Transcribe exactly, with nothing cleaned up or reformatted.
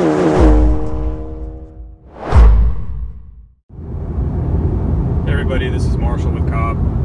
Hey everybody, this is Marshall with C O B B.